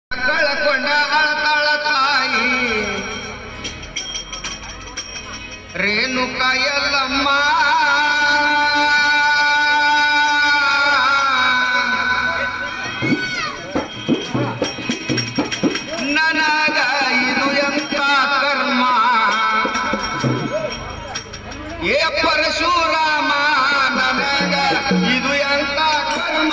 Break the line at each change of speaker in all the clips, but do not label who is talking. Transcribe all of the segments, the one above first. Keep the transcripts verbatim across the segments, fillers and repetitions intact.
ಕಳಕೊಂಡ ಅಳತಾಳ ತಾಯಿ ರೇಣುಕ ಯಲ್ಲಮ್ಮ ನನಗ ಇದು ಎಂತ ಕರ್ಮ ಏ ಪರಶುರಾಮ ನನಗ ಇದು ಎಂತ ಕರ್ಮ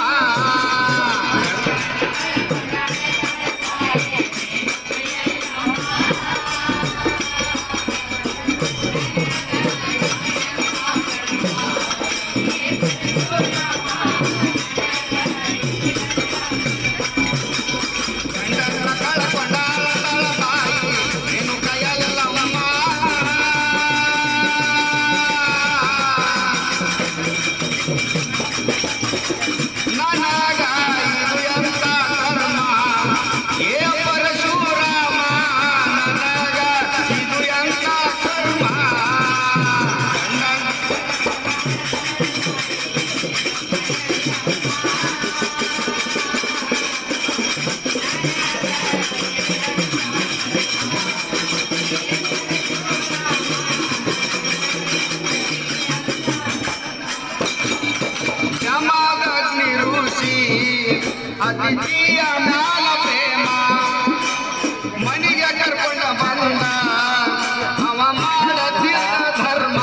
ಅತಿಥಿಯ ಮ್ಯಾಲ ಪ್ರೇಮ ಮನಿಗೆ ಕರ್ಕೊಂಡ ಬಂದ ಅವ ಮಾಡತಿಯ ಧರ್ಮ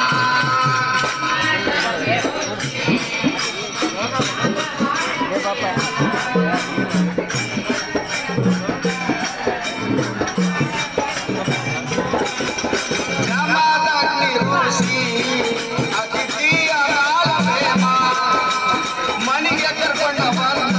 ಜಮದಗ್ನಿ ಋಷಿ ಅತಿಥಿಯ ಮ್ಯಾಲ ಪ್ರೇಮ ಮನಿಗೆ ಕರ್ಕೊಂಡ ಬಂದ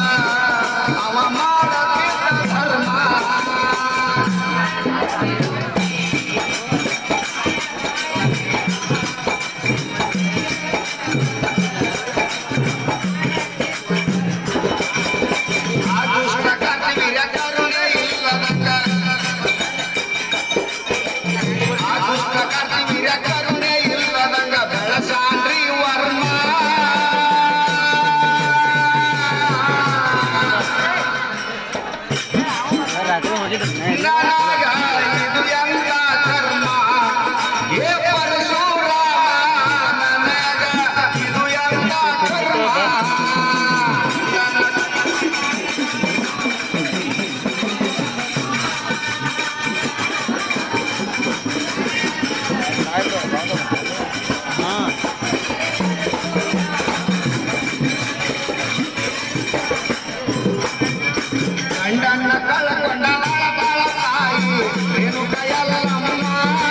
ಗಂಡನ್ನ ಕಳಕೊಂಡ ಅಳತಾಳ ತಾಯಿ ರೇಣುಕ ಯಲ್ಲಮ್ಮ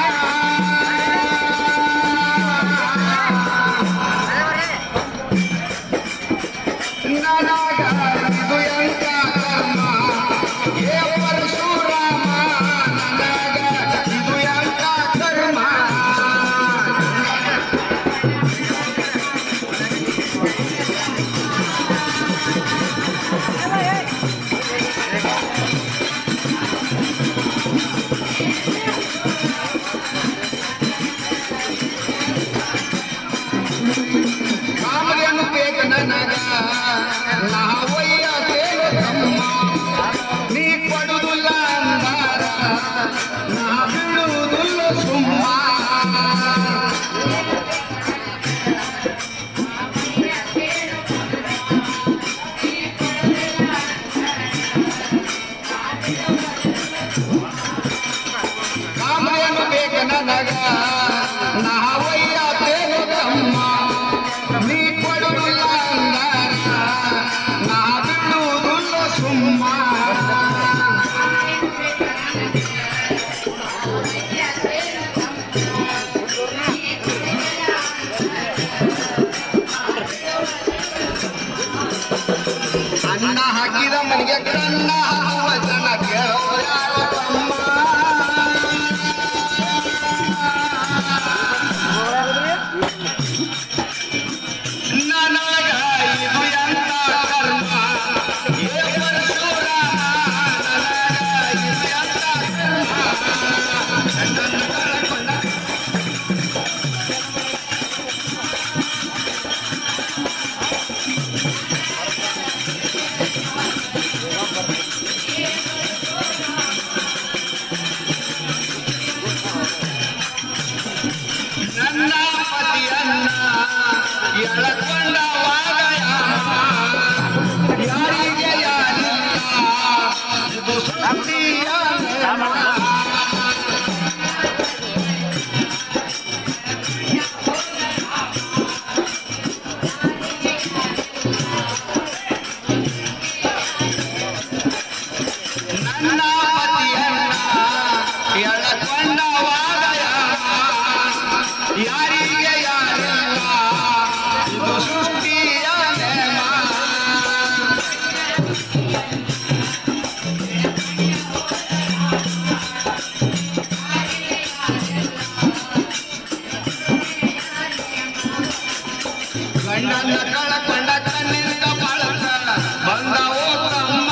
ನನಗ ಇದು ಎಂತ ಕರ್ಮ ಏ ಪರಶುರಾಮ ನನಗ ಇದು ಎಂತ ಕರ್ಮ ಕಾಮರೇನು ಬೇಕು ನನಗ ನಾವಯ್ಯ ತೇಲಮ್ಮ ನೀ ಕೊಡುವುದಿಲ್ಲ ಅಂದಾರ ನಾ ಬಿಡುವುದಿಲ್ಲ ಸುಮ್ಮ ಕಾಮರೇನು ಬೇಕು ನನಗ ನಾವಯ್ಯ ತೇಲಮ್ಮ ನೀ ಕೊಡುವುದಿಲ್ಲ ಅಂದಾರ ನಾ ಬಿಡುವುದಿಲ್ಲ ಸುಮ್ಮ ಅನ್ನ ಹಾಕಿದ ಮನೆಗೆ ಕನ್ನ ವಚನ ಕೇಳೋರಮ್ಮ ನನಗ ಇದು ಎಂತ ಕರ್ಮ ಏ ಪರಶುರಾಮ ಇದು ಸೃಷ್ಟಿಯ ನೇಮ. ನನ್ನ ಪತಿಯನ್ನ ಎಳಕೊಂಡವಾಗ ಯಾರಿಗೆ ಯಾರಿಲ್ಲ ಇದು ಸೃಷ್ಟಿಯ ನೇಮ. ಗಂಡನ ಕಳಕೊಂಡ ಕಣ್ಣಿನ ಬಳಕ ಬಂದವೋ ತಮ್ಮ.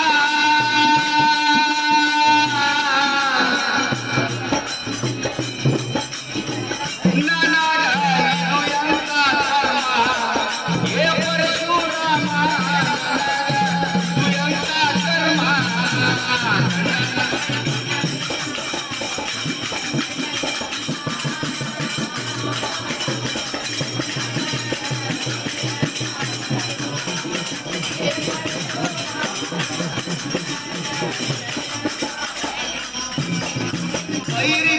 ನನಗನು ಎಂತ ಕರ್ಮ ಏ ಪರಶುರಾಮ, ನನಗನು ಎಂತ ಕರ್ಮ. ವೈರಿ